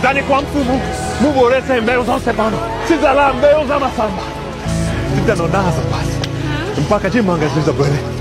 Kani kwa mfumu muborese mbeo zonse pano. Sizala mbeo za masamba. Titano nazo basi. Mpaka jimanga zilizo bwele.